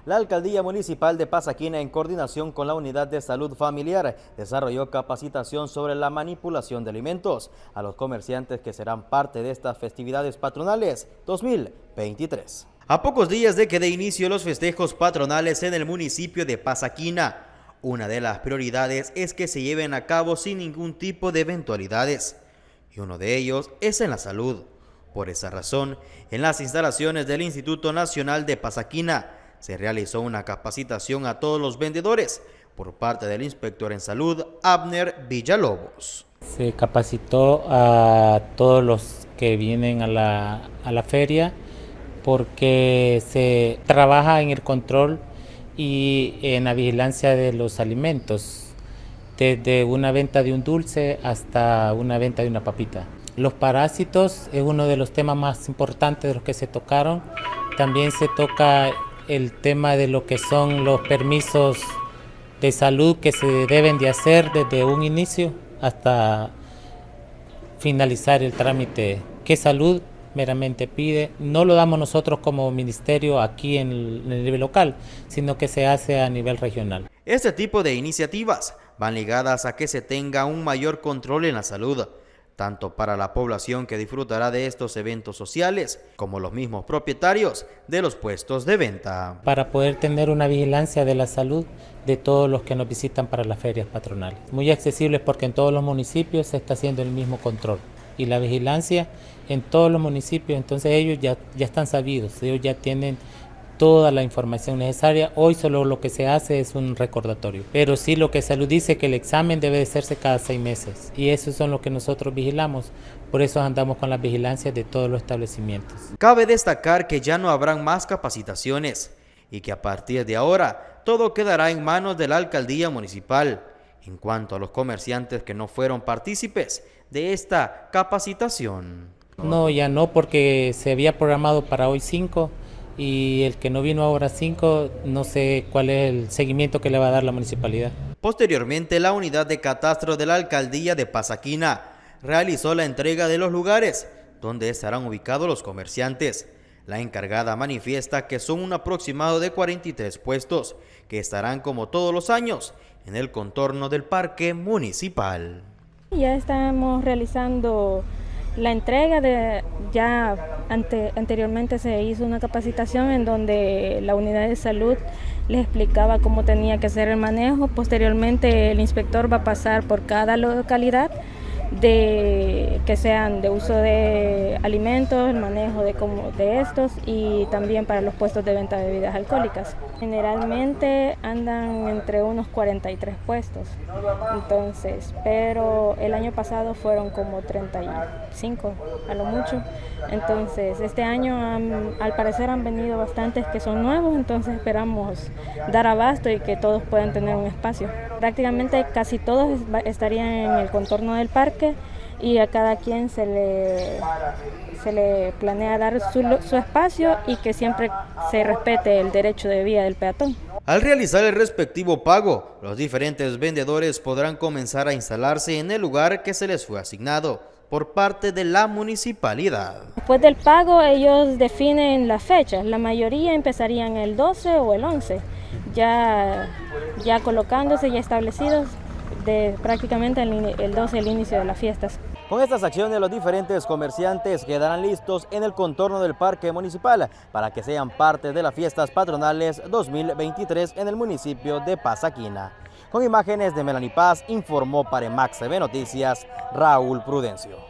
La Alcaldía Municipal de Pasaquina, en coordinación con la Unidad de Salud Familiar, desarrolló capacitación sobre la manipulación de alimentos a los comerciantes que serán parte de estas festividades patronales 2023. A pocos días de que dé inicio los festejos patronales en el municipio de Pasaquina, una de las prioridades es que se lleven a cabo sin ningún tipo de eventualidades, y uno de ellos es en la salud. Por esa razón, en las instalaciones del Instituto Nacional de Pasaquina se realizó una capacitación a todos los vendedores por parte del inspector en salud, Abner Villalobos. Se capacitó a todos los que vienen a la feria porque se trabaja en el control y en la vigilancia de los alimentos, desde una venta de un dulce hasta una venta de una papita. Los parásitos es uno de los temas más importantes de los que se tocaron. También se toca el tema de lo que son los permisos de salud que se deben de hacer desde un inicio hasta finalizar el trámite que salud meramente pide. No lo damos nosotros como ministerio aquí en el nivel local, sino que se hace a nivel regional. Este tipo de iniciativas van ligadas a que se tenga un mayor control en la salud, tanto para la población que disfrutará de estos eventos sociales, como los mismos propietarios de los puestos de venta. Para poder tener una vigilancia de la salud de todos los que nos visitan para las ferias patronales. Muy accesibles porque en todos los municipios se está haciendo el mismo control y la vigilancia en todos los municipios, entonces ellos ya están sabidos, ellos ya tienen toda la información necesaria. Hoy solo lo que se hace es un recordatorio, pero sí lo que salud dice que el examen debe de hacerse cada 6 meses y eso son lo que nosotros vigilamos, por eso andamos con las vigilancias de todos los establecimientos. Cabe destacar que ya no habrán más capacitaciones y que a partir de ahora todo quedará en manos de la Alcaldía Municipal en cuanto a los comerciantes que no fueron partícipes de esta capacitación. No, ya no, porque se había programado para hoy 5 y el que no vino ahora 5, no sé cuál es el seguimiento que le va a dar la municipalidad. Posteriormente, la unidad de catastro de la Alcaldía de Pasaquina realizó la entrega de los lugares donde estarán ubicados los comerciantes. La encargada manifiesta que son un aproximado de 43 puestos que estarán como todos los años en el contorno del parque municipal. Ya estamos realizando la entrega anteriormente se hizo una capacitación en donde la unidad de salud les explicaba cómo tenía que ser el manejo. Posteriormente el inspector va a pasar por cada localidad que sean de uso de alimentos, el manejo de estos y también para los puestos de venta de bebidas alcohólicas. Generalmente andan entre unos 43 puestos, entonces, pero el año pasado fueron como 35 a lo mucho. Entonces este año al parecer han venido bastantes que son nuevos, entonces esperamos dar abasto y que todos puedan tener un espacio. Prácticamente casi todos estarían en el contorno del parque y a cada quien se le planea dar su espacio y que siempre se respete el derecho de vía del peatón. Al realizar el respectivo pago, los diferentes vendedores podrán comenzar a instalarse en el lugar que se les fue asignado por parte de la municipalidad. Después del pago ellos definen las fechas, la mayoría empezarían el 12 o el 11, ya colocándose, ya establecidos prácticamente el 12 el inicio de las fiestas. Con estas acciones los diferentes comerciantes quedarán listos en el contorno del parque municipal para que sean parte de las fiestas patronales 2023 en el municipio de Pasaquina. Con imágenes de Melanie Paz, informó para Max TV Noticias, Raúl Prudencio.